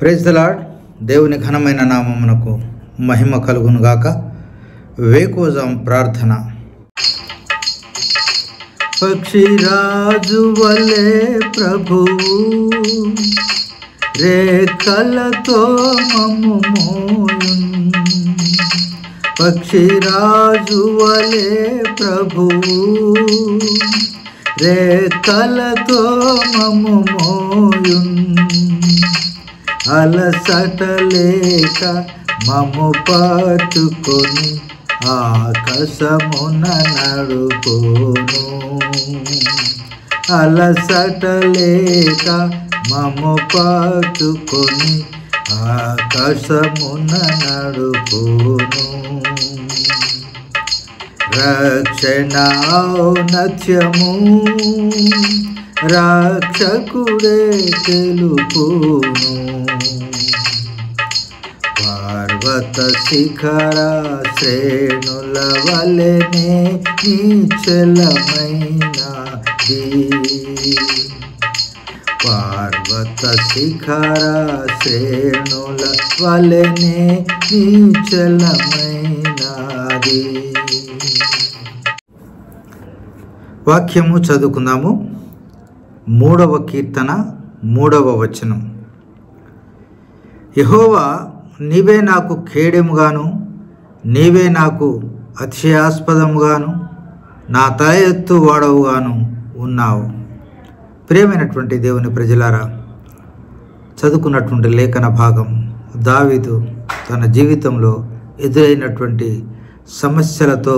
Praise the lord. దేవుని ఘనమైన నామమునకు మహిమ కలుగును గాక. వేకోజాం ప్రార్థన. పక్షిరాజు వలే ప్రభువు రేఖలతో మమ్ము మోయున్. పక్షిరాజు వలే ప్రభువు రేఖలతో మమ్ము మోయున్. అలసటలేక మమ్ము పట్టుకొని ఆకాశమున నడుపును. అలసటలేక మమ్ము పట్టుకొని ఆకాశమున నడుపును. రక్షణ ఔన్నత్యము రక్షకుడే తెలుపును. పర్వత శిఖర శ్రేణుల వలెనే నిశ్చలమైనది. పర్వత శిఖర శ్రేణుల వలెనే నిశ్చలమైనది. వాక్యము చదువుకుందాము. 3వ కీర్తన 3వ వచనం. యెహోవా, నీవే నాకు ఖేడెముగాను, నీవే నాకు అతిశయాస్పదముగాను, నా తల ఎత్తు వాడవుగాను ఉన్నావు. ప్రియమైనటువంటి దేవుని ప్రజలారా, చదువుకున్నటువంటి లేఖన భాగం దావీదు తన జీవితంలో ఎదురైనటువంటి సమస్యలతో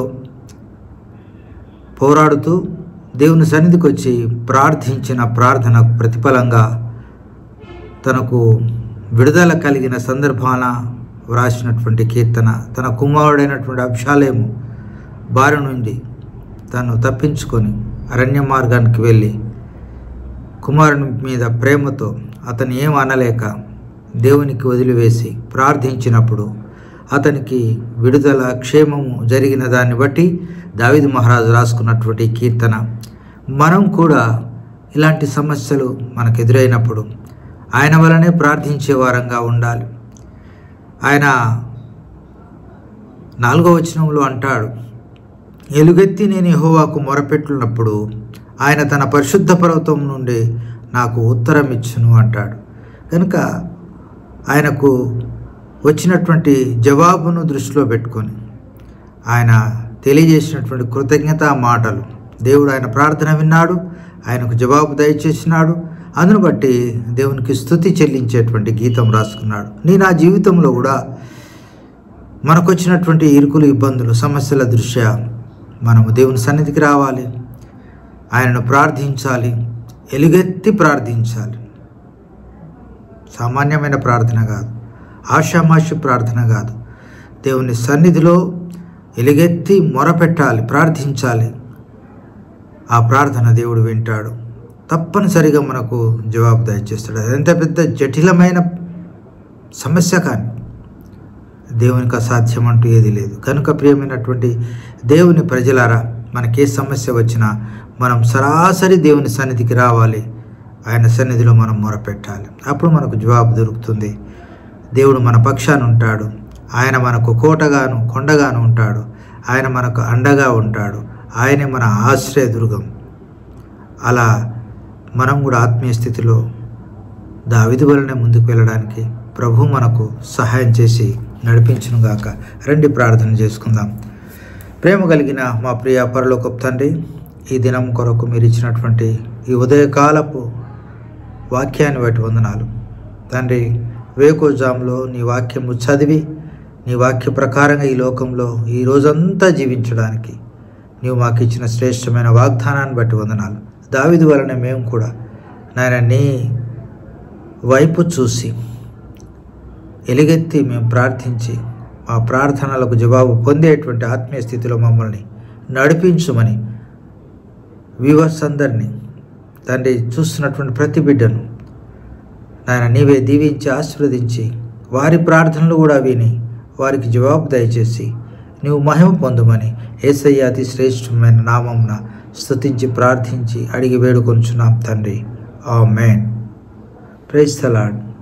పోరాడుతూ దేవుని సన్నిధికి వచ్చి ప్రార్థించిన ప్రార్థనకు ప్రతిఫలంగా తనకు విడుదల కలిగిన సందర్భాన వ్రాసినటువంటి కీర్తన. తన కుమారుడైనటువంటి అబ్షాలోము బారి నుండి తను తప్పించుకొని అరణ్య మార్గానికి వెళ్ళి కుమారుని మీద ప్రేమతో అతను ఏం అనలేక దేవునికి వదిలివేసి ప్రార్థించినప్పుడు అతనికి విడుదల క్షేమము జరిగిన దాన్ని బట్టి దావీదు మహారాజు రాసుకున్నటువంటి కీర్తన. మనం కూడా ఇలాంటి సమస్యలు మనకు ఎదురైనప్పుడు ఆయన వలనే ప్రార్థించే వారంగా ఉండాలి. ఆయన 4వ వచనంలో అంటాడు, ఎలుగెత్తి నేను యెహోవాకు మొరపెట్టున్నప్పుడు ఆయన తన పరిశుద్ధ పర్వతం నుండి నాకు ఉత్తరం ఇచ్చును అంటాడు. కనుక ఆయనకు వచ్చినటువంటి జవాబును దృష్టిలో పెట్టుకొని ఆయన తెలియజేసినటువంటి కృతజ్ఞతా మాటలు, దేవుడు ఆయన ప్రార్థన విన్నాడు, ఆయనకు జవాబు దయచేసినాడు. అందును బట్టి దేవునికి స్తుతి చెల్లించేటువంటి గీతం రాసుకున్నాడు. నా జీవితంలో కూడా మనకు వచ్చినటువంటి ఇరుకులు, ఇబ్బందులు, సమస్యల దృష్ట్యా మనము దేవుని సన్నిధికి రావాలి, ఆయనను ప్రార్థించాలి, ఎలుగెత్తి ప్రార్థించాలి. సామాన్యమైన ప్రార్థన కాదు, ఆషామాషి ప్రార్థన కాదు. దేవుని సన్నిధిలో ఎలుగెత్తి మొరపెట్టాలి, ప్రార్థించాలి. ఆ ప్రార్థన దేవుడు వింటాడు, తప్పనిసరిగా మనకు జవాబు దయచేస్తాడు. ఎంత పెద్ద జటిలమైన సమస్య కానీ దేవునికి అసాధ్యం అంటూ ఏది లేదు. కనుక ప్రియమైనటువంటి దేవుని ప్రజలారా, మనకే సమస్య వచ్చినా మనం సరాసరి దేవుని సన్నిధికి రావాలి, ఆయన సన్నిధిలో మనం మొరపెట్టాలి. అప్పుడు మనకు జవాబు దొరుకుతుంది. దేవుడు మన పక్షాన ఉంటాడు, ఆయన మనకు కోటగాను కొండగాను ఉంటాడు, ఆయన మనకు అండగా ఉంటాడు, ఆయనే మన ఆశ్రయదుర్గం. అలా మనం కూడా ఆత్మీయ స్థితిలో దావీదు వలనే ముందుకు వెళ్ళడానికి ప్రభు మనకు సహాయం చేసి నడిపించునుగాక. రండి ప్రార్థన చేసుకుందాం. ప్రేమ కలిగిన మా ప్రియ పరలోకపు తండ్రి, ఈ దినం కొరకు మీరు ఇచ్చినటువంటి ఈ ఉదయకాలపు వాక్యాన్ని బట్టి వందనాలు తండ్రి. వేకోజాంలో నీ వాక్యము చదివి నీ వాక్య ప్రకారంగా ఈ లోకంలో ఈ రోజంతా జీవించడానికి నీవు మాకు ఇచ్చిన శ్రేష్టమైన వాగ్దానాన్ని బట్టి వందనాలు. దావీదు వలన మేము కూడా నాయన నీ వైపు చూసి ఎలుగెత్తి మేము ప్రార్థించి మా ప్రార్థనలకు జవాబు పొందేటువంటి ఆత్మీయ స్థితిలో మమ్మల్ని నడిపించుమని వ్యూవర్స్ అందరినీ తండ్రి, చూస్తున్నటువంటి ప్రతి బిడ్డను నాయన నీవే దీవించి ఆశీర్వదించి వారి ప్రార్థనలు కూడా విని వారికి జవాబు దయచేసి నీవు మహిమ పొందుమని యేసయ్య అతి శ్రేష్టమైన నామమున స్తుతించి ప్రార్థించి అడిగి వేడుకొంచున్నాం తండ్రి. ఆమేన్. Praise the lord.